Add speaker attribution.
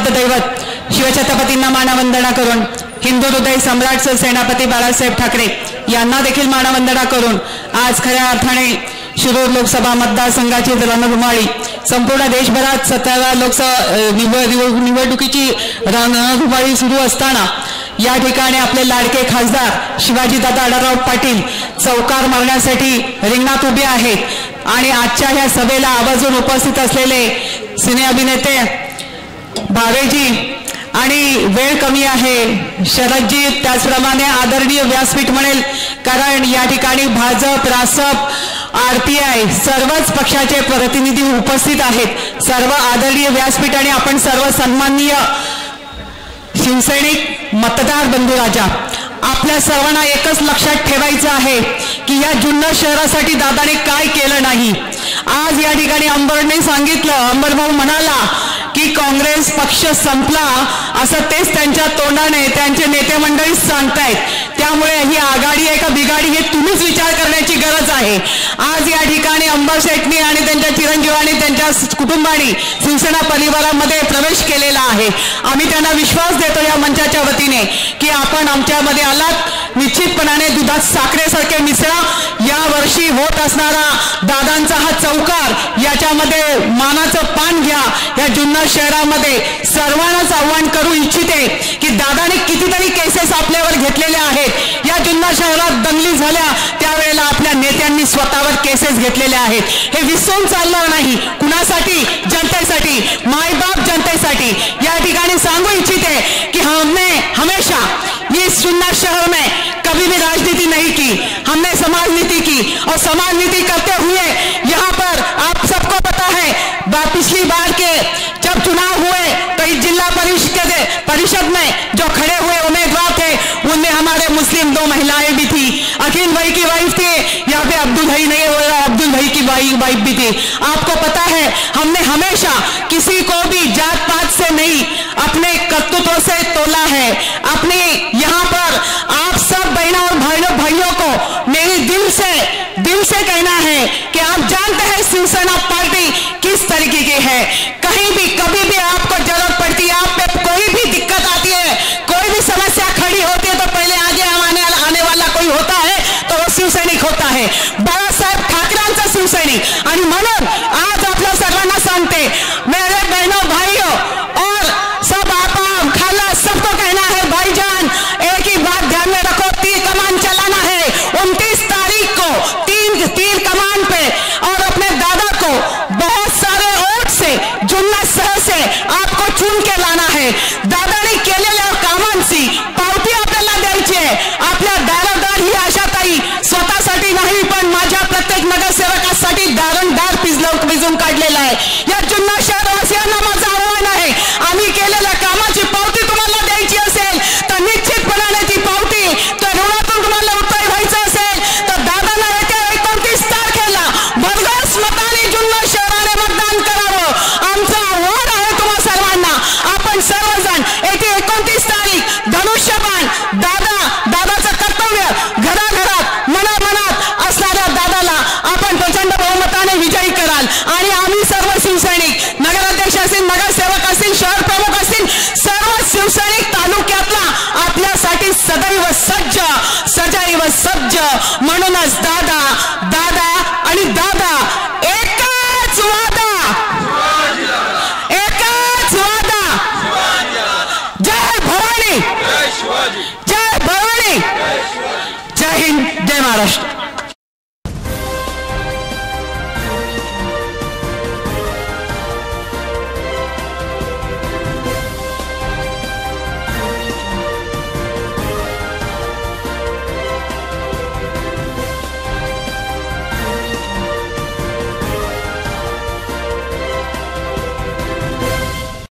Speaker 1: दैवत शिवछत्रपतींना मानवंदना करून हिंदू हृदय सम्राट सेनापती बाळासाहेब ठाकरे यांना देखील मानवंदना करून आज खऱ्या अर्थाने शिरूर लोकसभा मतदारसंघाची रणधुमाळी संपूर्ण देशभरात 17व्या लोकसभा निवडणुकीची रणधुमाळी सुरू असताना या ठिकाणी आपले लाडके खासदार शिवाजीदादा आढळराव पाटील चौकार मारण्यासाठी रिंगणात उभे आहेत आणि आजच्या ह्या सभेला आवर्जून उपस्थित असलेले सिने अभिनेते भावेजी आणि वेळ कमी आहे शरदजी त्याचप्रमाणे आदरणीय व्यासपीठ म्हणेल कारण या ठिकाणी भाजप रासप आरपीआय सर्वच पक्षाचे प्रतिनिधी उपस्थित आहेत सर्व आदरणीय व्यासपीठ आणि आपण सर्व सन्माननीय शिवसैनिक मतदार बंधू राजा आपल्या सर्वांना एकच लक्षात ठेवायचं आहे की या जुन्नर शहरासाठी दादाने काय केलं नाही। आज या ठिकाणी अंबरने सांगितलं अंबरभाऊ म्हणाला की काँग्रेस पक्ष संपला असं तेच त्यांच्या तोंडाने त्यांचे नेते मंडळी सांगतायत त्यामुळे ही आघाडी आहे का बिघाडी हे तुम्हीच विचार करण्याची गरज आहे। आज या ठिकाणी अंबर शेटनी आणि त्यांच्या चिरंजीवांनी त्यांच्या कुटुंबाने शिवसेना परिवारामध्ये प्रवेश केलेला आहे। आम्ही त्यांना विश्वास देतो या मंचाच्या वतीने की आपण आमच्यामध्ये आलात निश्चितपणाने दुधात साखरेसारखे मिसळा या वर्षी होत असणारा दादांचा हा चौकार याच्यामध्ये मानाचं पान घ्या। या जुन्नर शहरामध्ये सर्वांनाच आव्हान करू इच्छिते की दादाने कितीतरी केसेस आपल्यावर घेतलेल्या आहेत या जुन्नर शहरात दंगली झाल्या त्यावेळेला आपल्या नेत्यांनी स्वतःवर केसेस घेतलेल्या आहेत हे विसरून चालणार नाही कुणासाठी जनतेसाठी मायबाप जनतेसाठी या ठिकाणी सांगू इच्छिते कि हमने हमेशा इस जुन्नर शहर में कभी भी राजनीति नहीं की हमने समाज नीति की और समाज नीति करते हुए यहाँ पर आप सबको पता है पिछली बार के जब चुनाव हुए तो इस जिला परिषद में जो खड़े हुए उम्मीदवार थे उनमें हमारे मुस्लिम 2 महिलाएं भी थी अकील भाई की वाइफ थी यहाँ पे अब्दुल भाई नहीं हो रहा अब्दुल भाई की वाइफ भी थी। आपको पता है हमने हमेशा किसी को भी जात पात से नहीं अपने कर्तृत्व से तोला है। अपने यहाँ पर आप सब बहनों और भाइयों को मेरे दिल से कहना है कि आप जानते हैं शिवसेना पार्टी किस तरीके की है। कहीं भी कभी भी आपको जरूरत पड़ती है आप पे कोई भी दिक्कत आती है कोई भी समस्या खड़ी होती है तो पहले आगे आने वाला कोई होता है तो वो शिवसैनिक होता है बाळासाहेब ठाकरेंचा शिवसैनिक। आणि म्हणून आज आपल्या सर्वांना सांगते मेरे बहनों भाइयों और सब आपा खाला सबको कहना है भाईजान एक ही बात ध्यान में रखो तीर कमान चलाना है 29 तारीख को तीर कमान पे और अपने दादा को बहुत सारे वोट से जुन्नर शहर से आपको चुन के लाना है। दादाने केलेल्या कामांची पावती आपल्याला द्यायची आहे। आपल्या दारोदार ही आशाताई स्वतःसाठी नाही पण माझ्या प्रत्येक नगरसेवकासाठी दारोदार पिजून काढलेला आहे। या जुन्नर शहरवासियांना माझं आव्हान आहे आम्ही केलेल्या कामाची पावती तुम्हाला द्यायची असेल तर निश्चितपणाने ती पावती त्या ऋणातून तुम्हाला उत्तर व्हायचं असेल तर दादाला येत्या 29 तारखेला भरघोस मताने जुन्नर शहराने मतदान करावं आमचं आव्हान आहे तुम्हा सर्वांना। आपण सर्वजण येथे 29 तारीख धनुष्यबाण दादाचं कर्तव्य घराघरात मनामनात असणाऱ्या दादाला आपण प्रचंड बहुमताने विजयी कराल आणि आम्ही सर्व शिवसैनिक नगराध्यक्ष असतील नगरसेवक असतील शहर प्रमुख असतील सर्व शिवसैनिक तालुक्यातला आपल्यासाठी सदैव सजैव सज्ज म्हणूनच दादा आणि दादा एकच वादा जय भवानी जय हिंद जय महाराष्ट्र।